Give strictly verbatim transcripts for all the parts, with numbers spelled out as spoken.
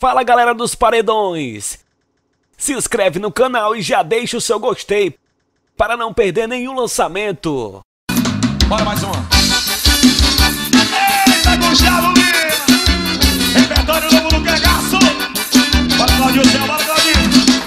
Fala galera dos paredões, se inscreve no canal e já deixa o seu gostei para não perder nenhum lançamento. Bora mais uma. Eita, Gustavo Lima, repertório novo no cagaço. Bora, Claudio Céu, bora, Claudinho.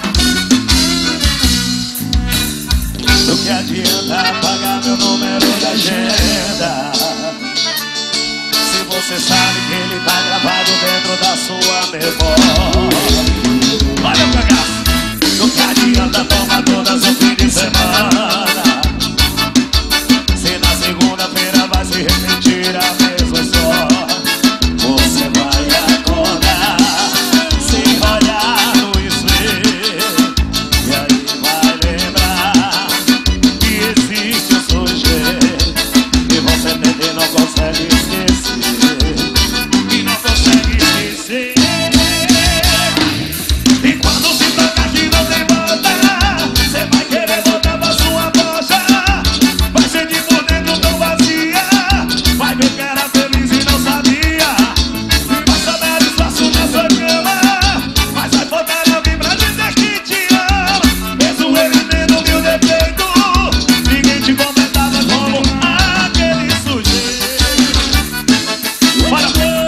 Do que adianta apagar meu número da agenda, se você sabe que ele tá gravado dentro da sua memória? Olha o cagaço. Do que adianta tomar todas o fim de semana, se na segunda-feira vai se repetir a mesma história? Você vai acordar sem olhar no espelho, e aí vai lembrar que existe um sujeito que você tenta e não consegue esquecer, e não consegue esquecer. E quando se toca que não tem volta, você vai querer voltar pra sua bocha, vai sentir por dentro tão vazia, vai ver que era feliz e não sabia, e vai sobrar espaço na sua cama, mas vai faltar alguém pra dizer que te ama. Mesmo ele tendo mil defeitos, ninguém te completava como aquele sujeito. Bora,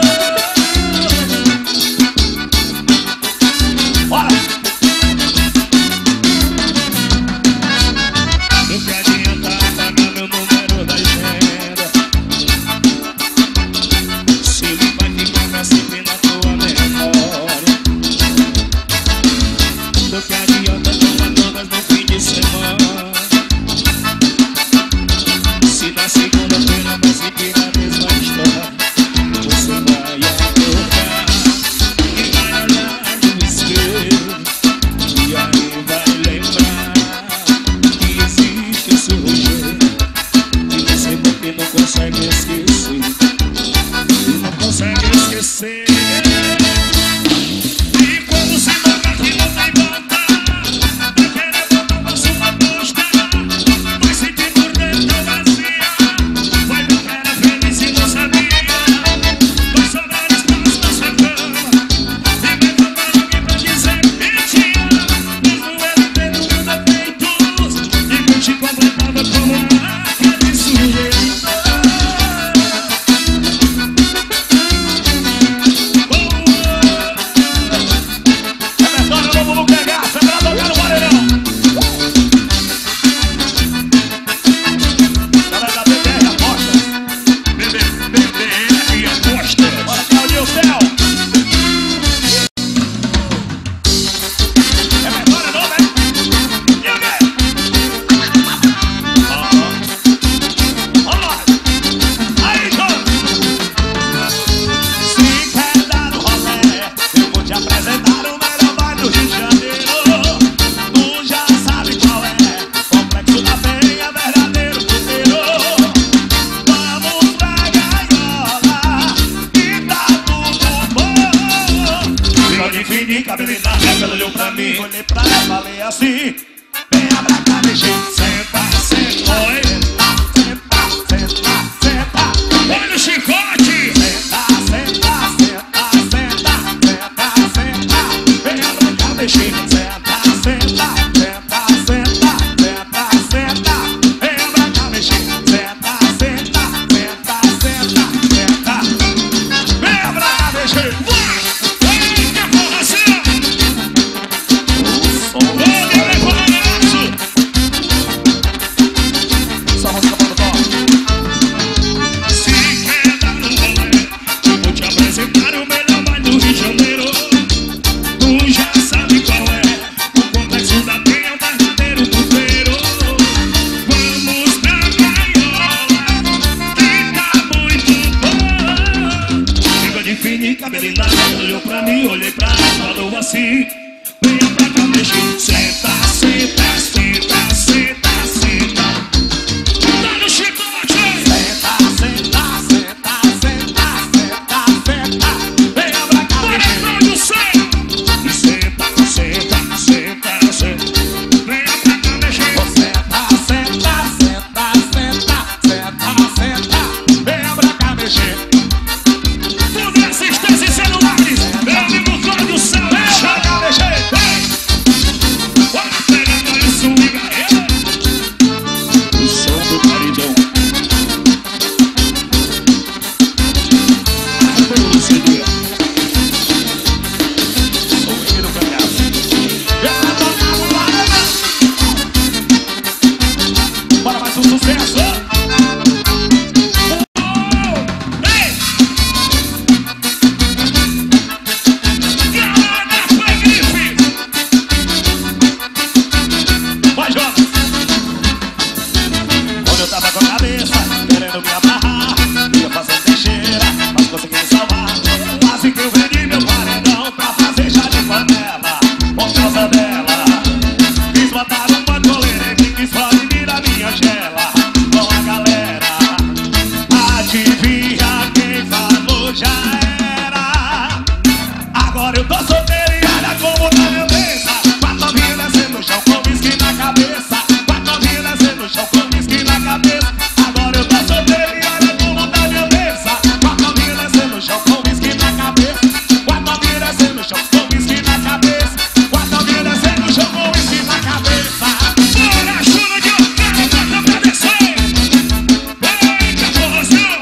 bora. Do que adianta apagar meu número da agenda, se ele vai ficar pra sempre na tua memória? Do que adianta tomar todas no fim de semana, se na segunda-feira vai seguir a mesma história? Você vai acordar e vai olhar no espelho, e aí vai lembrar que existe um sujeito que você porque não consegue esquecer, e não consegue esquecer. E quando se toca que não tem volta, vai querer voltar pra sua posta, vai sentir por dentro tão vazia, vai ver que era feliz e não sabia, vai sobrar espaço na sua cama, e vai faltar alguém pra dizer que te ama. Mesmo ele tendo mil defeitos, ninguém te completava como aquele sujeito. Repertório novo no cagaço, é pra tocar no paredão. Galera da B B R Apostas, B B R Apostas. Bora, Claudio Céu. Repertório novo, hein? E aí? Vamos. Aí, João. Se quer dar no rolê, eu vou te apresentar o melhor baile do Rio de Janeiro. Tu já sabe qual é, Complexo da Penha, verdadeiro puteiro. Vamos pra gaiola, que tá tudo bom. Virou de fininho, cabelo na régua, ela olhou pra mim, olhei pra ela, falei assim: venha pra cá, mexer, senta, senta, oi. Senta, senta, senta, olha o chicote. Senta, senta, senta, senta, senta, senta, venha pra cá, mexer, senta, senta, senta, senta, senta, senta, venha pra cá, mexer, senta, senta, senta, senta, senta, venha pra cá, mexer. Vai, que porra, seu! O som. Olha, vai para isso! Essa música para o toque. Se quer dar um rolê, eu vou te apresentar o melhor baile do Rio de Janeiro. Tu já sabe qual é, o Complexo da Penha, o verdadeiro puteiro. Vamos pra gaiola, que tá muito bom. Fica de fininho, cabelo na régua, olhou pra mim, olhei pra ela, falou assim: venha pra cá, mexer, senta, senta, senta, senta, senta. Dá no chicote! Senta, senta, senta, senta, senta, senta. Venha pra cá, mexer. Claudio Céu! Senta, senta, senta, senta. Venha pra cá, mexer. Senta, senta, senta, senta, senta, senta. Venha pra cá, mexer. Tudo assistência e celulares, meu amigo Claudio Agora eu tô solteiro e olha como tá minha mesa. Quatro vidas no chão com whisky na cabeça. Quatro vidas no chão com whisky na cabeça. Agora eu tô solteiro e olha como tá minha mesa. Quatro vidas no chão com whisky na cabeça. Quatro vidas no chão com whisky na cabeça. Quatro vidas no chão com whisky na cabeça. Olha a chuva de orquestra, bota pra descer. Eita, porração.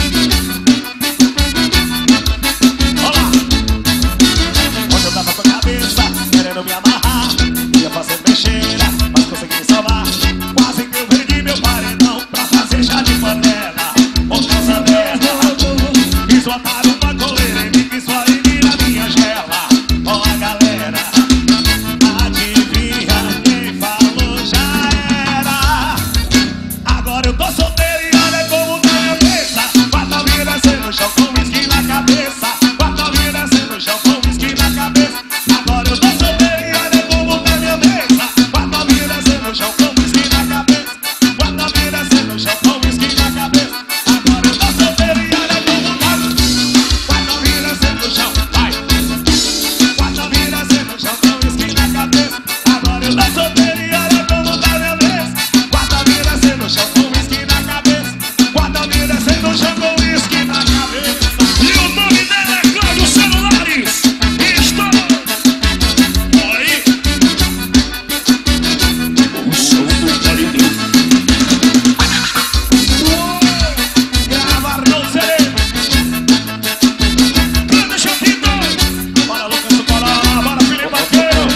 Olá. Quando eu tava com a cabeça querendo me amarrar, ia fazer besteira, mas consegui me salvar. Quase que eu perdi meu paredão pra fazer chá de panela. Por causa dela, quis botar uma coleira em mim, quis ir na minha gela. Ó a galera, adivinha quem falou já era. Agora eu tô solteiro e olha como tá minha mesa. Quatro vidas no chão com whisky na cabeça. Quatro vidas no chão com whisky na cabeça. Agora eu tô solteiro e olha como tá minha mesa. Quatro vidas no chão com whisky na cabeça. Quatro vidas no chão com whisky na cabeça. Agora eu tô solteiro e olha como tá. Quatro vidas no chão, vai. Quatro vidas no chão com whisky na cabeça. Agora eu tô solteiro e olha como tá minha mesa. Quatro vidas no chão com whisky na cabeça. Quatro vidas no chão com whisky na cabeça. E o nome dela é Cláudio Celulares. Estou aí. O som do Paredão. Gravar no C D. Grande Chapito. Bora, Lucas do Colar. Bora, Felipe Vaqueiro.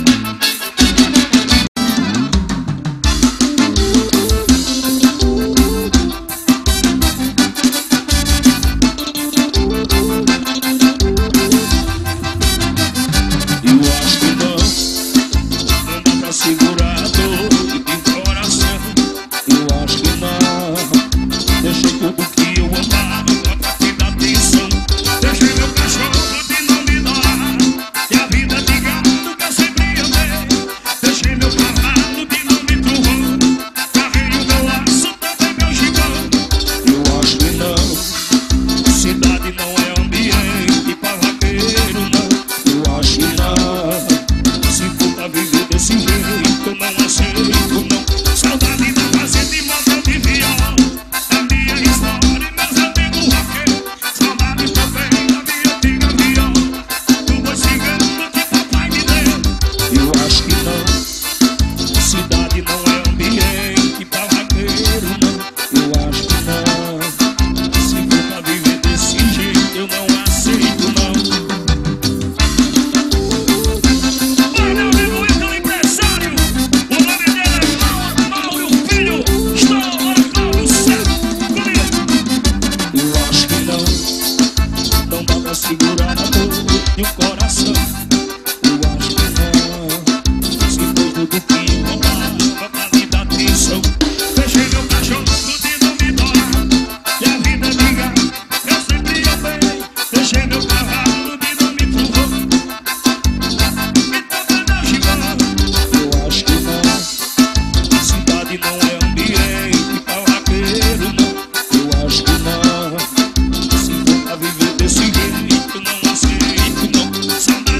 Eu acho que não, não dá pra segurar a dor que tem coração. Eu acho que não, deixei tudo que eu amava pra te dar atenção. Deixei meu cachorro de não me doar e a vida de gato que eu sempre amei. Deixei meu cavalo de não me turrou. Carrei o meu laço, também meu gigão. Eu acho que não, cidade não é ambiente pra vaqueiro, não. Eu acho que não, se for pra viver desse jeito, eu não aceito, não. Saudade da fazenda e moda de viol, a minha história e meus amigos vaqueiros. Saudade também da minha antiga viola, do boi cigano que papai me deu. Eu acho que não, cidade não é ambiente pra vaqueiro, não. Eu acho que não, se for pra viver desse jeito, eu não aceito, não. Olha, meu amigo, então empresário, o nome dele é Mauro, Mauro Filho. Estou agora, Cláudio, certo comigo. Eu acho que não, não dá pra segurar a dor de um coração. Eu acho que não, se foi tudo que eu amava pra me dar atenção. Deixei meu cachorro de não me doar e a vida de gato eu sempre amei. Deixei meu cavalo de não me turrou. Me toca meu gigão. Eu acho que não, cidade não é ambiente pra vaqueiro, não. Eu acho que não, se for pra viver desse jeito, não aceito, não. Saudade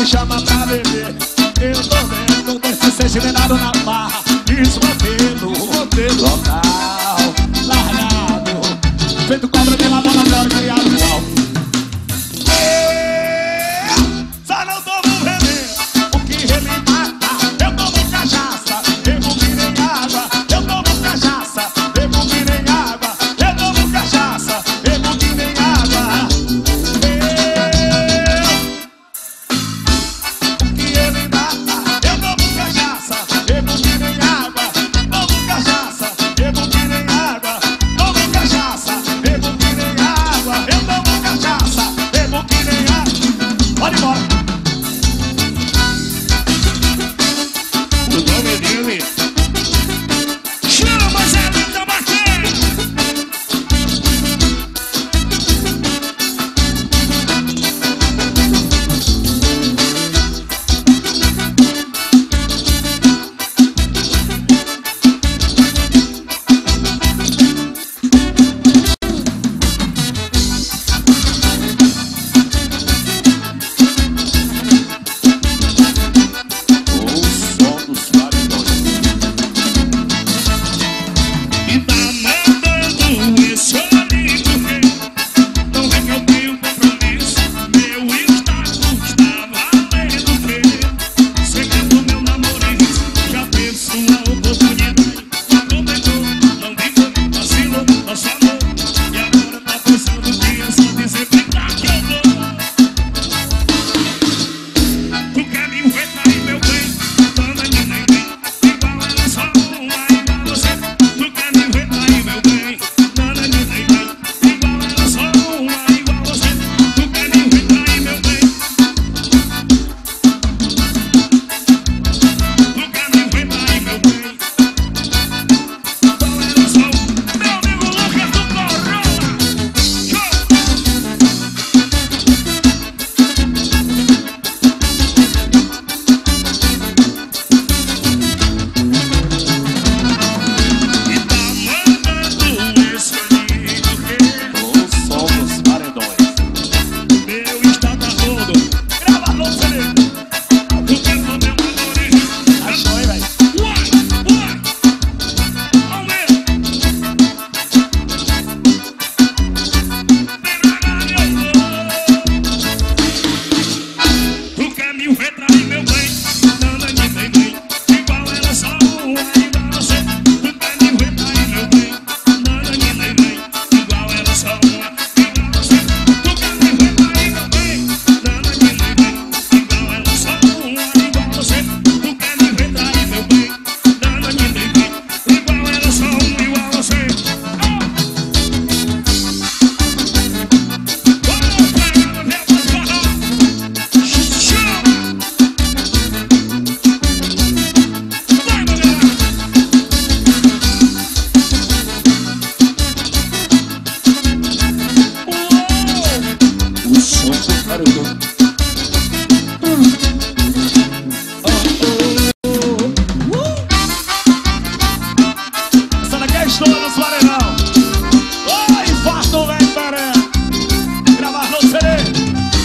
me chama pra beber. Eu tô dentro desse sentimento na barra. Desmantelo, modelo local, largado, feito cobra de lavada na hora criado no alto. Só não tomo veneno, o que ele mata. Eu tomo cachaça, bebo que nem água. Eu tomo cachaça, bebo que nem água. Eu tomo cachaça, bebo que nem água. O que ele mata. Eu tomo cachaça, bebo que nem água. Tomo cachaça, bebo que nem água. Tomo cachaça, bebo que nem água. Eu tomo cachaça, bebo que nem água. Pode ir embora. O nome dele chama Zé do Tabaqueiro. E tá mandando esse ali porque não vê que eu tenho compromisso. Meu status tá valendo que segredo meu namorado já pensou a oportunidade. Aproveitou, não ligou, vacilou, nosso amor. E agora tá pensando que é só dizer pra cá que eu vou. Tu quer me enrolar aí, meu bem? Dona de neném, igual ela só uma, igual você. Tu quer me enrolar aí, meu bem? Dona de neném, igual ela só uma, igual você. Tu quer me enrolar aí, meu bem? Tu quer me enrolar aí, meu bem? Igual ela só uma. Meu amigo Lucas do Corolla. Show! E tá mandando esse ali porque O som dos paredões. meu estado tá todo. Grava no C D. Tu quer meu namorado? Achou, hein, velho? Uai, uai. Aumenta. Tu quer me retrair, meu bem? Nana de neném, igual ela só uma, igual você. Tu quer me retrair, meu bem? Nana de neném, igual ela só uma, igual você. Tu quer me retrair, meu bem? Nana de neném, igual ela só uma, igual você. Tu quer me retrair, meu bem? Nana de neném, igual ela só uma, igual você. Vamos pegar meu forró. Chama! Vai, meu galera! O som do paredão. Essa daqui é a história dos paredão. Oi, infarto, velho, paré. Gravar no C D.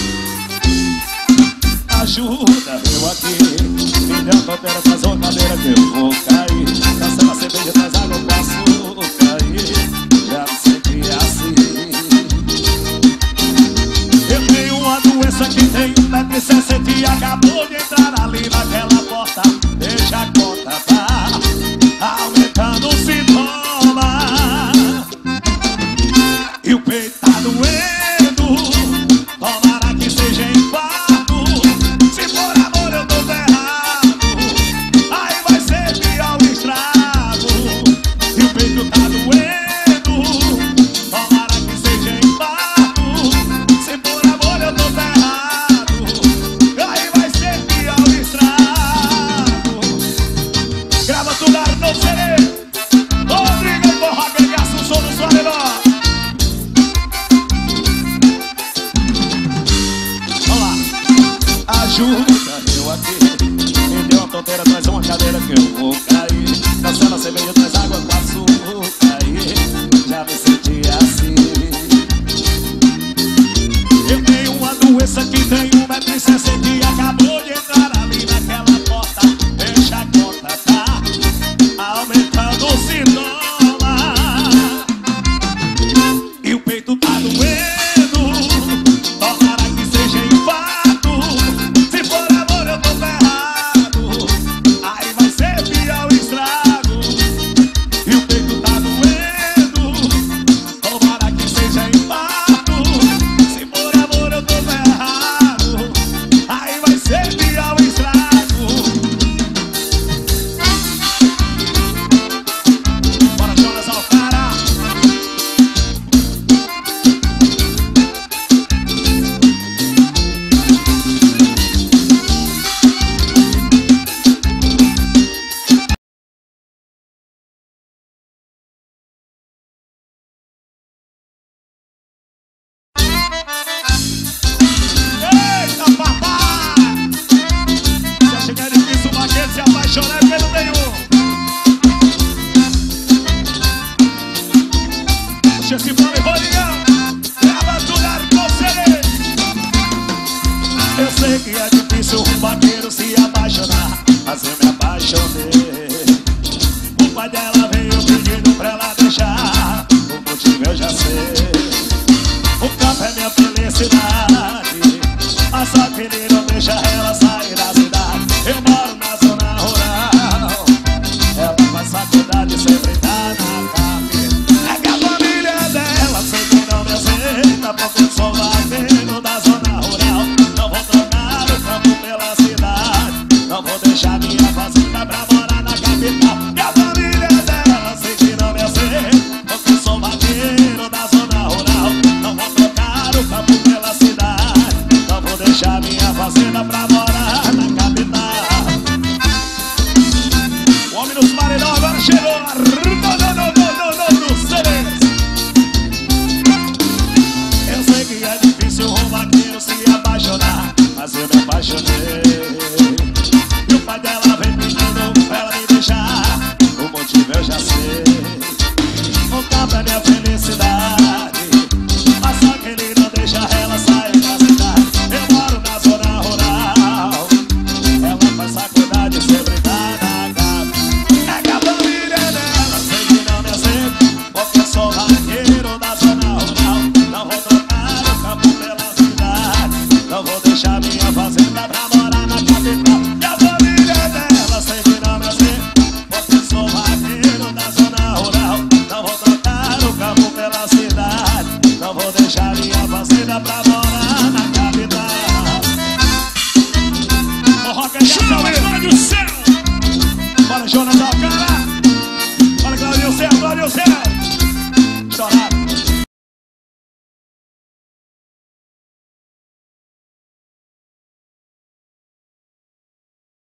Ajuda eu aqui. Me deu a toteira, traz uma cadeira que eu vou cair. Cancela a cerveja, traz água, eu posso cair. Já me senti assim. Eu tenho uma doença que tem um metro e sessenta e acabou de entrar ali naquela porta. Deixa a conta, tá aumentando o sintoma. E o peito tá doendo. Tomara que seja infarto. Se for amor eu tô ferrado. Aí vai ser pior o estrago. E o peito tá doendo. Tomara que seja infarto. Se for amor eu tô ferrado. Aí vai ser pior o estrago. Grava tudo aí no C D. Rodrigo e Borra, que gasta o som do Soareló. Vamos lá. Ajuda eu aqui. Me deu a toteira, traz uma cadeira que eu vou cair. Cancela a cerveja, traz água, eu posso cair. Já me senti assim. Eu tenho uma doença que tem um metro e sessenta e acabou peito tá doendo, tomara que seja infarto. Se for amor eu tô ferrado, aí vai ser pior o estrago. E o peito tá doendo, tomara que seja infarto. Se for amor eu tô ferrado, aí vai ser pior o estrago. Bora, Jonas Alcara. Eita, papai! Já chega difícil, o vaqueiro se apaixonar porque não tem um. Deixa eu te falar, Bolinhão, grava tudo com C D. Eu sei que é difícil um vaqueiro se apaixonar, mas eu me apaixonei. O pai dela veio pedindo pra ela deixar, o motivo eu já sei. O campo é minha felicidade, mas só que ele não deixa ela sair da cidade. Eu moro na zona rural, ela faz faculdade sempre tá na capital. É que a família dela sempre não me aceita, porque eu sou vaqueiro da zona rural. Não vou trocar o campo pela cidade, não vou deixar minha fazenda pra morar na capital. E a família dela sempre não me aceita, porque eu sou vaqueiro da zona rural. Não vou trocar o campo pela cidade, não vou deixar minha fazenda pra morar na capital. O homem dos marinhos agora chegou. Não, não, não, não, não, não, não, eu sei que é difícil um vaqueiro se apaixonar, mas eu me apaixonei. E o pai dela